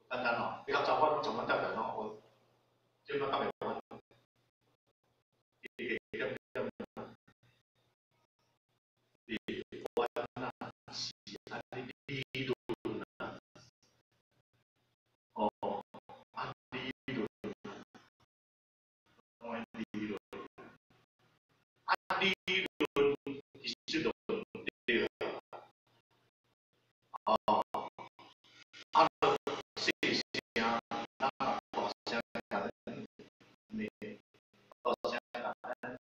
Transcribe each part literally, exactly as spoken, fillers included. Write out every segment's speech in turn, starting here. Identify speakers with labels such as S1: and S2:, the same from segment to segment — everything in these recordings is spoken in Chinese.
S1: 简单哦，比较早我从阮搭人哦，我即摆搭袂阮，伊个点点你我那是安尼理论啊，哦，啊理论，我理论，啊理论其实就对了，哦，啊，细声，咱大声甲咱，你大声甲咱，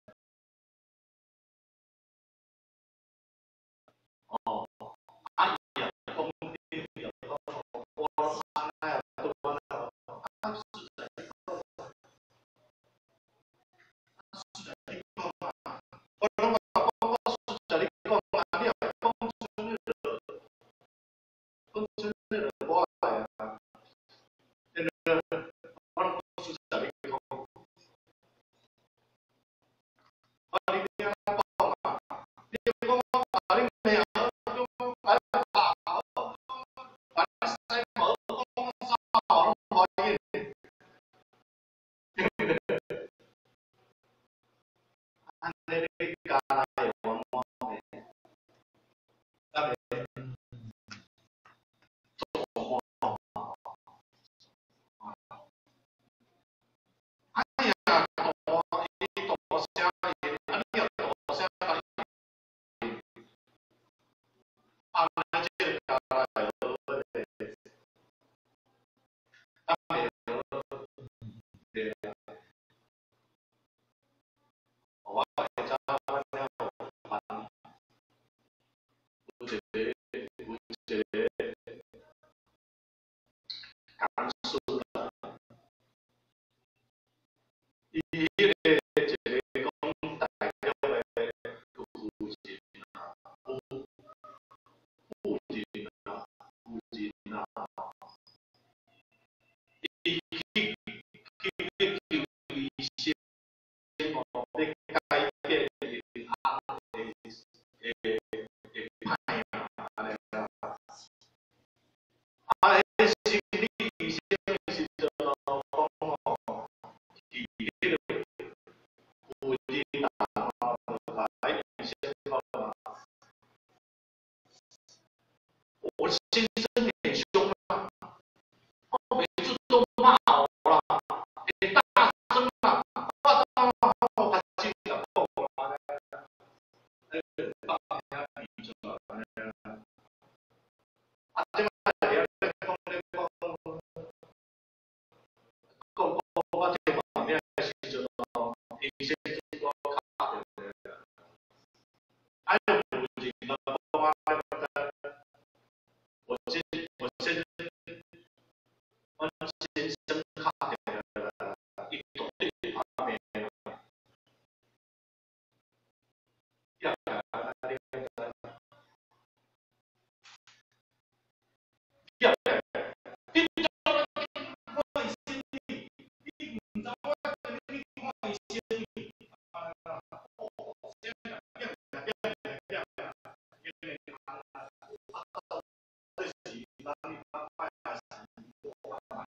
S1: 哦，啊伊也讲你也讲，我安那都我那，啊是在是在你讲啊，我拢我我是在你讲啊，你也讲出那个，讲出那个我来啊，那个我拢是在你讲，啊你听我讲啊，你讲我把你命好，讲把你打好，把你生好，讲啥好拢可以，对不对？安尼你家来往往的，咱们做好。哎呀，大伊大声音，啊你要大声甲你，啊咱这个家来好的，咱袂好对啊，我会知阮了办，有一个有一个讲师啦，伊迄个一个讲大陆的负责人啊，负负责人啊，负责人啊，伊去去去求医生哦，要改变银行的的的歹啊，安尼啦。啊，迄心理医生的时阵哦，讲哦，伫迄个附近啊，哦，甲迄医生讲啊，我先生很凶啊，我每次都骂我啦，很大声啊，我当我较紧甲讲啊，哎，放下鼻子啊，安尼啦，啊，即摆了咧讲咧讲讲讲我这方面的时阵哦，医生就讲卡着咧，啊，就附近啊，讲啊，我先我先我先生卡着了，伊绝对方面。要要，你不知道我的心里，你不知道我的你我的心里，啊，哦，这样这样这样这样，因为啊，啊，这是哪里哪块啊？我啊，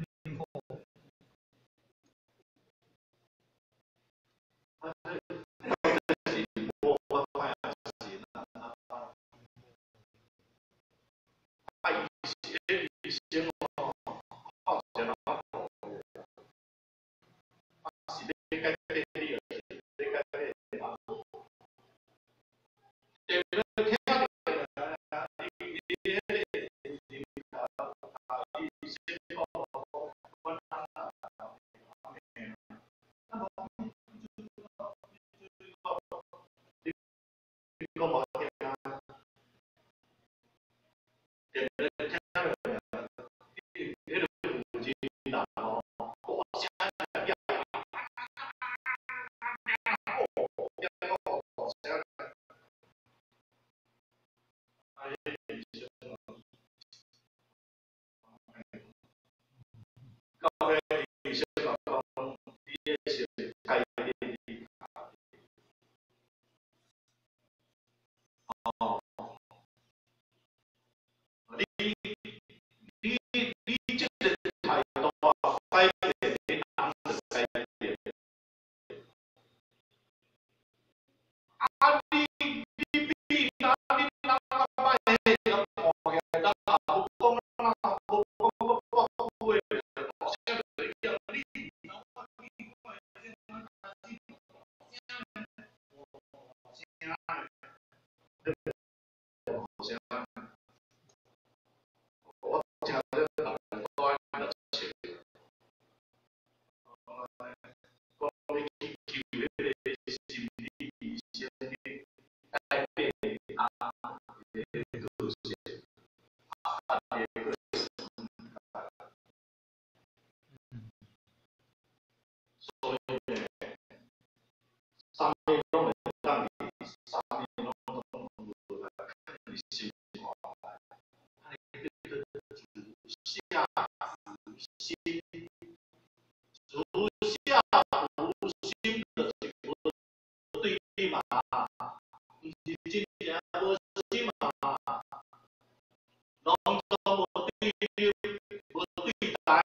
S1: 这是我我块啊，是哪啊？啊，以以前哦，好钱啊，是咧改变你个，是咧改变你啊。对不对？听到啊，你你你你你啊啊，你先讲，我当啊，那么你你讲无听啊？对不对？听到了，你迄个附近人哦，我声要要要大声，啊，迄医生哦，到尾医生讲讲，你迄是改变你哦，你你你这个上面拢会当你上面拢拢拢来看你心话来，它变成足下无心，足下无心的这个对立嘛，不是真正无心嘛，拢都无对立，无对待。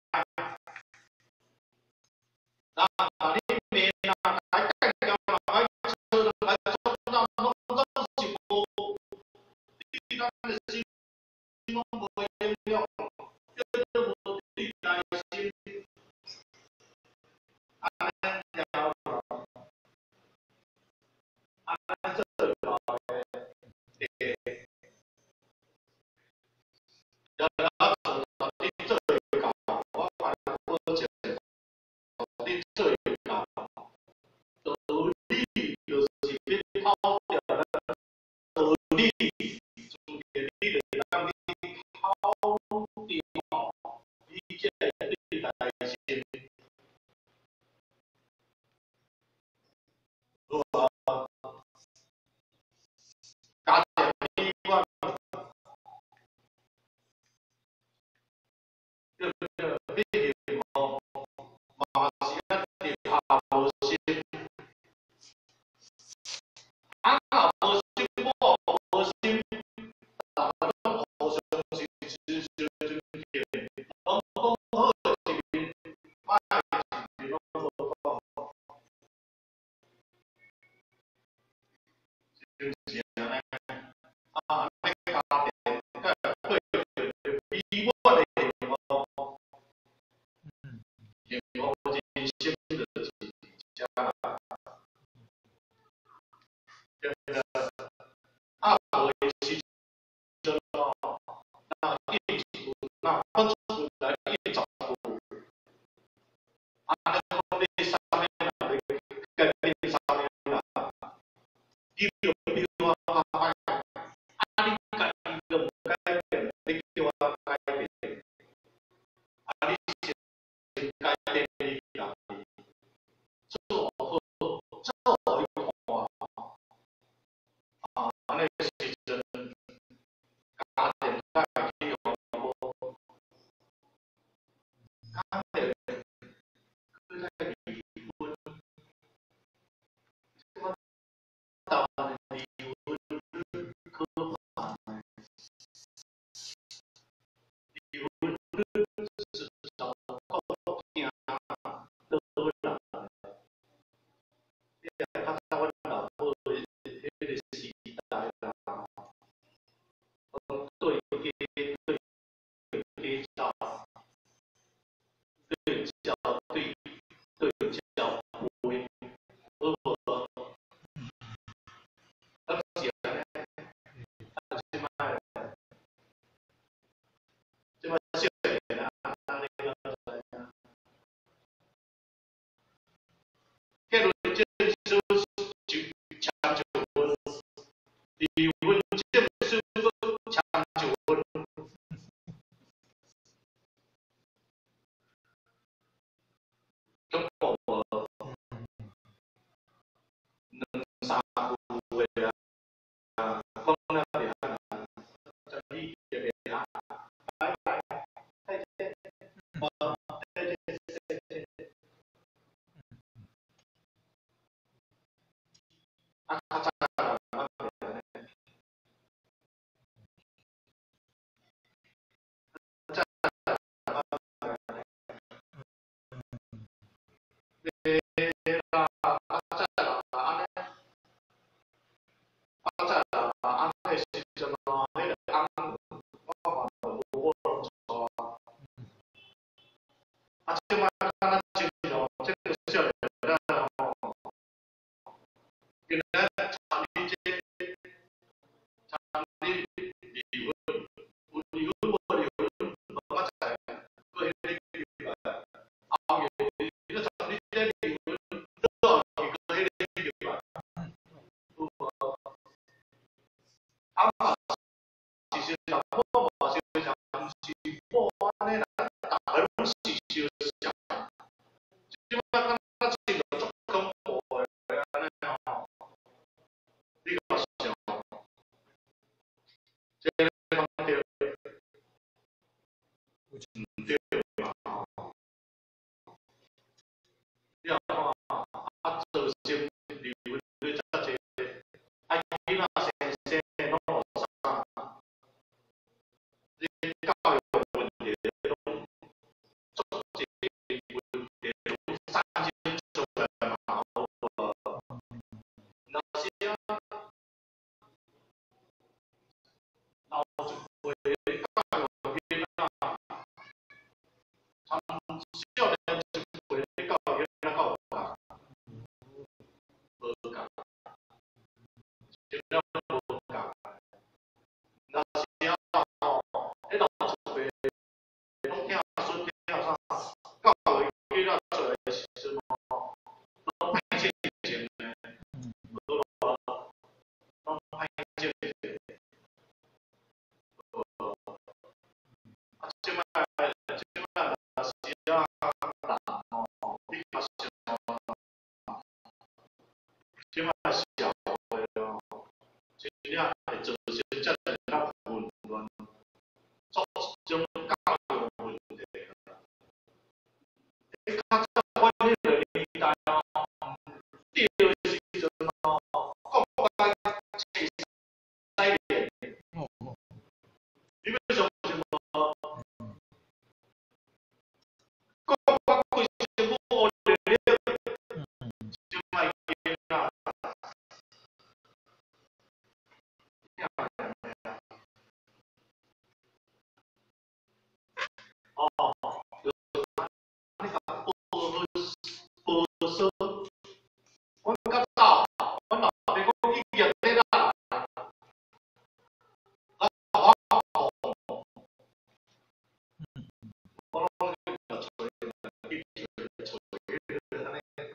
S1: 那啊，你面啊，来干掉啦，来吃啦，来冲到拢拢是无，你咱的心拢无影响，叫做无对待心，安尼了无？安尼做了诶，要要做到你做到，我反正保证，你做。 少年一辈咧教育那个有共，无共，真正无共。那时啊吼，迄老一辈拢听孙听啥，教育囡仔出来的时阵吼，拢歹精神的，无拢歹精神。啊，即摆即摆若是啊人吼，你较想，即摆社会哦，真正会造成遮尔较混乱，造成教育问题啊。你较早阮迄个年代哦，对的时阵哦，国家切西面，你要相信无？国家规政府乌了了，就卖囡仔。哦，你甲报报报说，阮较早，阮老爸讲伊业咧啦，啊，我讲，我拢去找去找找安尼，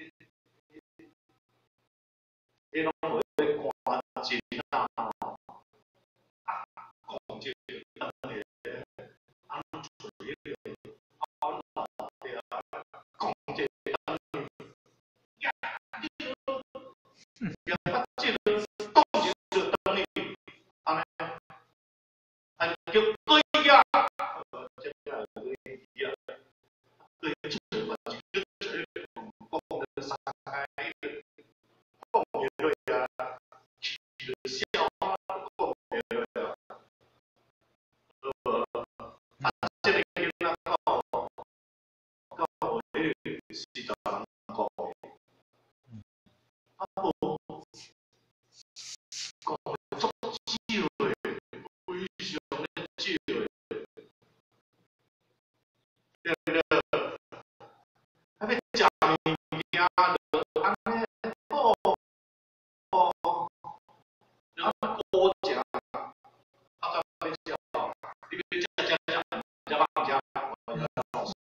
S1: 伊拢无咧关钱啊，啊，讲这个当然，啊，找迄个，啊，阮老爸对啊，讲这个当然，呀，你呀，啊，这个讲就就当然，安尼，啊，叫对呀，这个对呀，对，这个就就是讲的三开，讲的对啊，去的笑啊，讲的对啊，呃，啊，这个囡仔到到迄个时代人讲，啊无讲的足少的，非常的少的，对不对？啊，要食物件就安尼好，然后好食，啊，再要食，你要食食食，食放食，我要老死。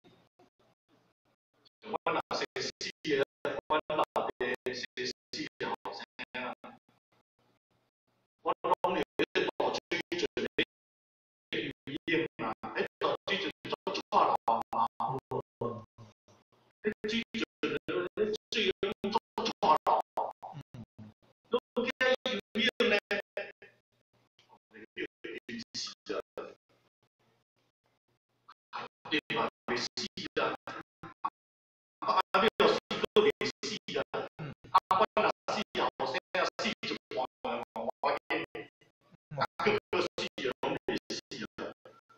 S1: 阮若生死的，阮老爸生死的后生啊，我拢有迄道水准的语言啊，迄道水准做错了嘛，迄水准的水准做错了，拢叫语言呢，你死的，你嘛袂死啊，啊，你要死个袂死啊，啊，阮若死后生啊死一半，我见，啊，个个死啊拢袂死啊，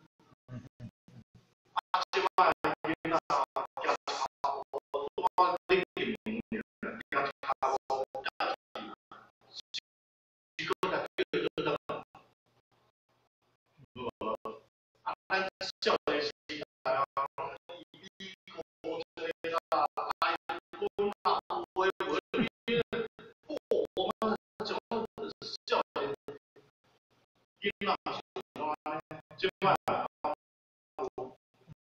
S1: 啊，即摆囡仔惊差无，我恁近年惊差无，一个来叫一个来，无，啊，咱少年时代啊，伊古这啦，台湾啊，有诶无诶，我们种少年囡仔是安尼，即摆有，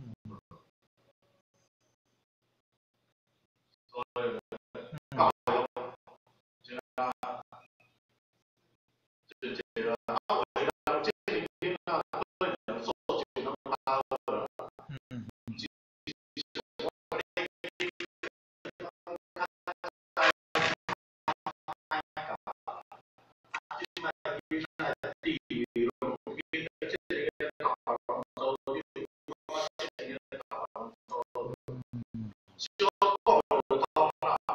S1: 所以教育真啊，真这个啊，为了这个囡仔对人做就能打了，即摆囡仔地理拢囡仔这个大人做，你我这个大人做，小讲就通啦。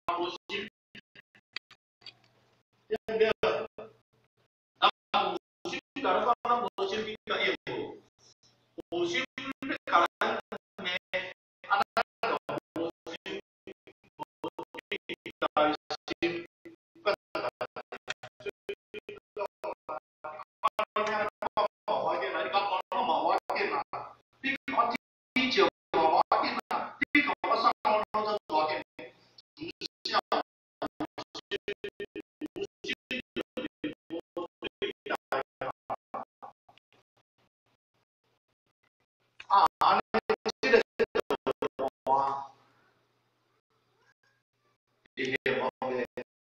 S1: 无心，对不对？啊，无心甲咱讲，咱无心去甲应付，有心要甲咱咩？啊，咱就无心，无心甲心，甲无怀见啦，你讲讲拢无怀见啦，你讲天朝无怀见啦，你讲我上我拢做无怀见，唔笑。啊，安尼即个话，伊个方面，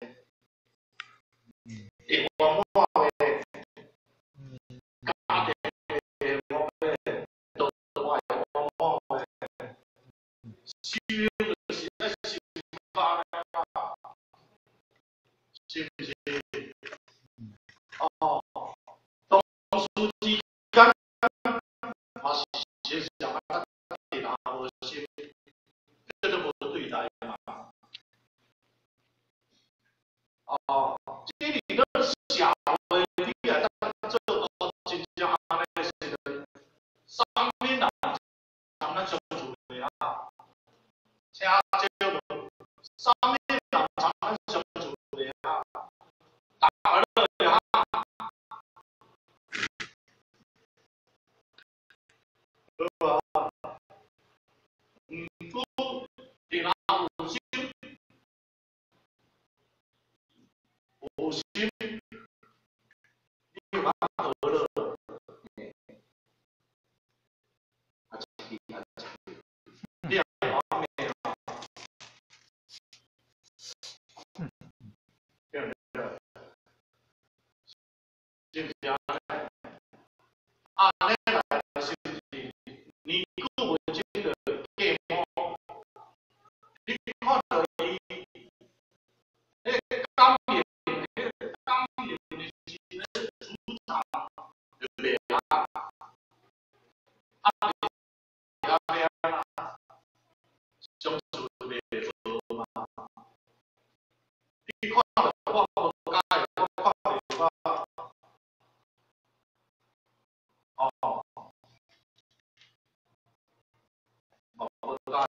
S1: 伊方法的家庭的方面，都我的方法的，需要就是要心发啦，是不是？哦，当初之间，嘛是先想啊，其他无心，这都无对待嘛。哦，这里的小的你啊，当做到真正安尼时阵，上面人常咱相处的啊，请少上面人常咱相处的啊，打了的啊，对吧？嗯，不，你拿五心，五心，你有办法得了，啊，两方面啊，对不对？是不是啊？啊，那来是不是？你顾不清的芥末，你看到伊，那刚面，那刚面的是那主场，对不对啊？啊，两边啊，相处袂好嘛。你看到我无介，我看到我，哦，我无介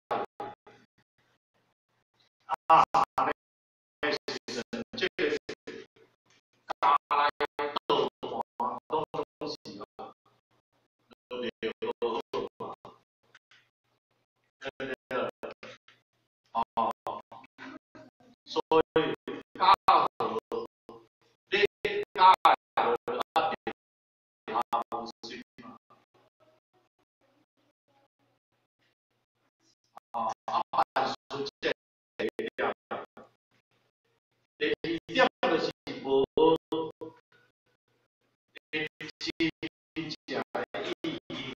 S1: 啊，那时阵这个家来倒换拢拢是啊，都袂好嘛，对不对？哦，所以家和你家和啊，他无心嘛，啊，啊，办事这一点，第二点就是无真正的意义。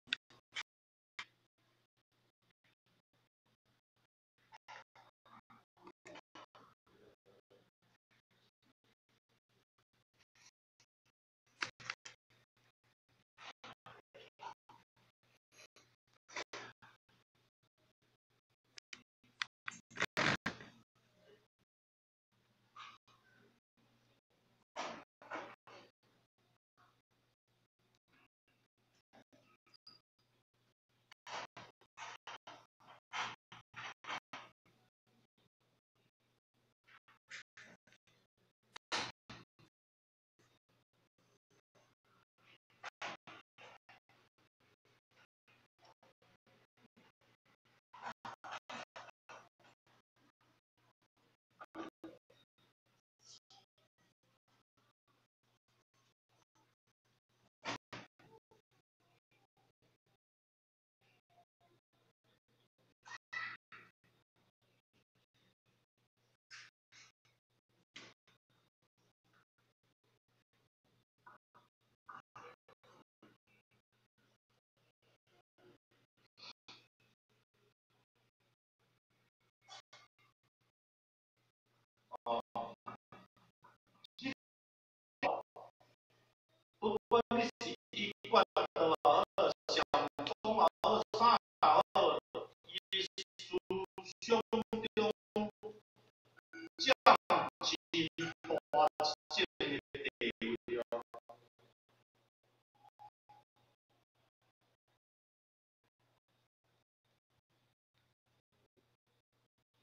S1: 哦，不管你是一贯二二小中二三二，耶稣兄中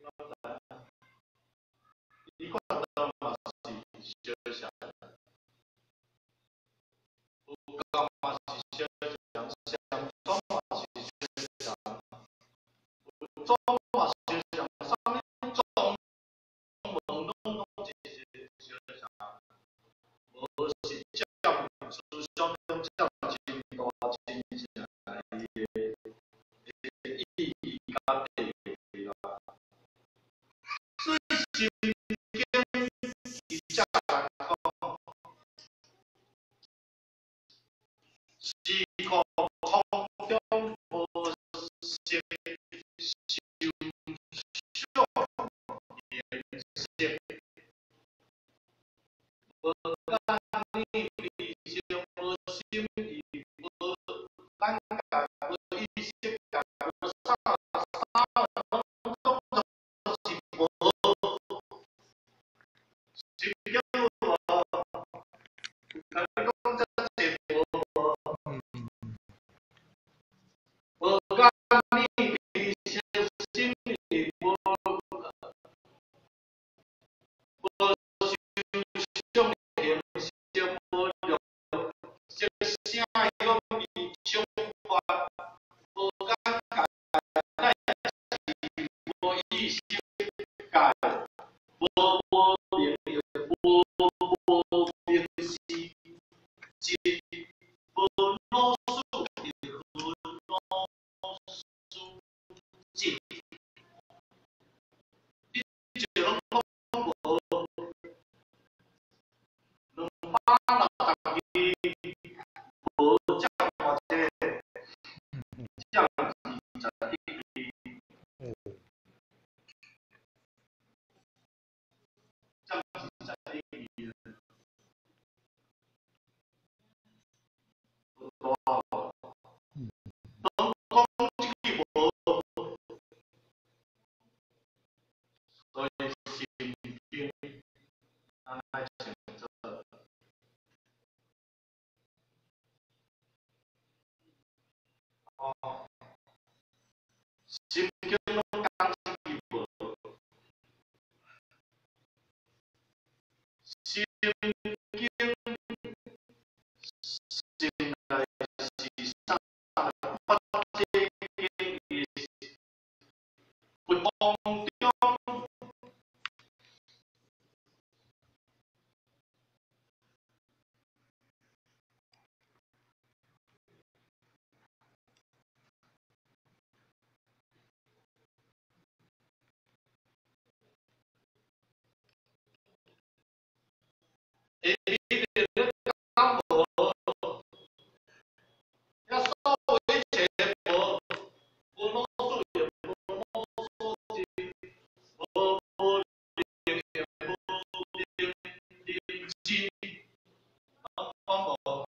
S1: 你看到嘛是小想，有讲嘛是小想，想装嘛是小想，有装嘛是小想，上面装门拢拢是小想，无是叫思想中叫真大真正伊的意义甲地位啦。所以心经伊才来讲，是空空中无色受想言色，无干你理性无心意无咱家无意识家无啥啥拢总是无，是叫无，甲你讲这是无。无干你理性心意无无受想言色无用，色声用意想法，无干家乃是无意识界，无无明无无明是即无老鼠亦无老鼠即，你就拢讲无，两百六十二无降偌济，降二十一字，降二十一字，有大无？拢讲这个无，所以心经咱来先做。哦，心经拢讲这个无，心经心内是啥？法界经伊不空中。诶，你咧讲无？要受为切无，无老鼠也无老鼠精，无无灵也无灵灵精，讲无？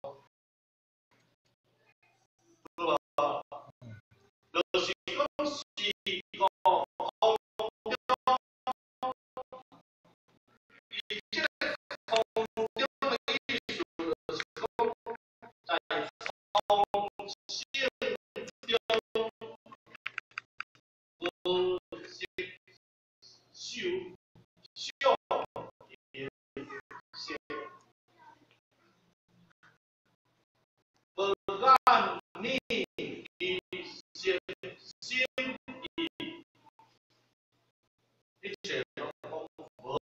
S1: 对吧？就是讲是哦，空中，伊即个空中的意思就是讲，在空性中无色受想言色，无干你理性心意，一切拢讲无。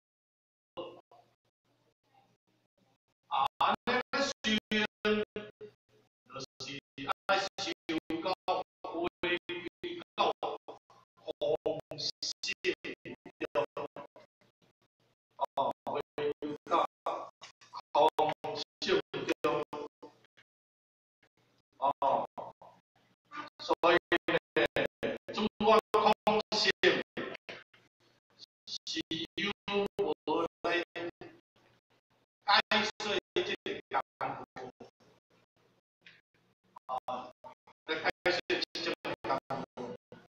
S1: 啊，安尼修行，就是爱修到归到空性中，哦，归到空性中，哦，所以呢，主观空性是由无来解说这个功夫，啊，来解说这种功夫，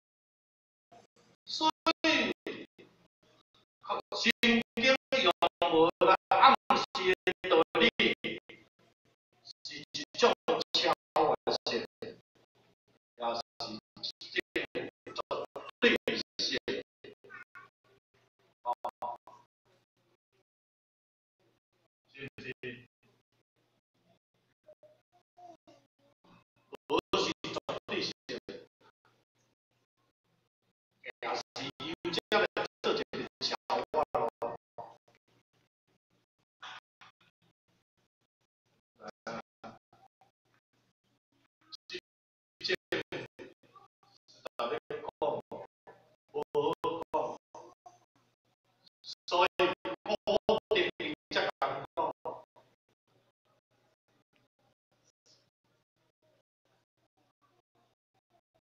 S1: 所以心经用无来暗示的道理，是一种超越性，也是一种对性。 L C